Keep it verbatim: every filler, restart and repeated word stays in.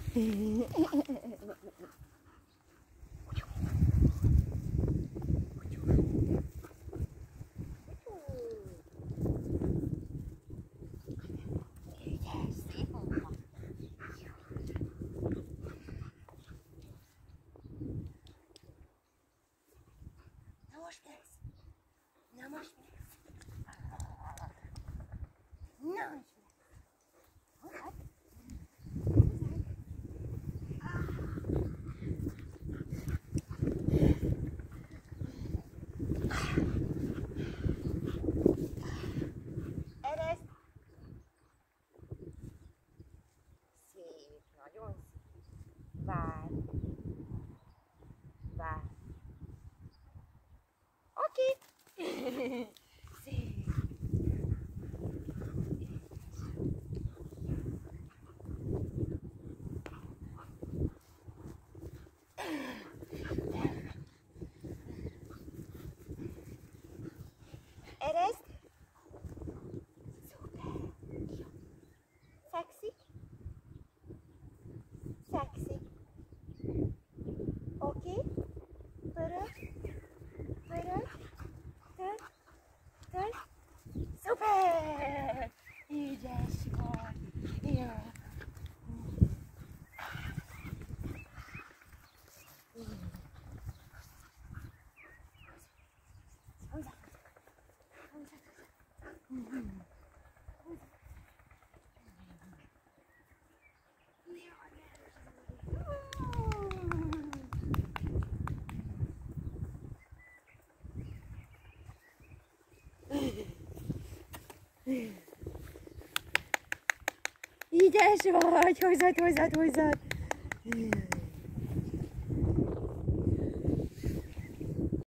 most lesz. Na most lesz. Na most lesz. Hozzád. Ereszd. Szép, nagyon szép. Várj. Várj. Oké. Szép. Ereszd. Szuper. Szexi. Szexi. Oké. Pörög. Pörög. Tört. Tört. Szuper. Ügyes vagy. Jó. Hozzá. Hozzá. Ügyes vagy, hozzád, hozzád, hozzád.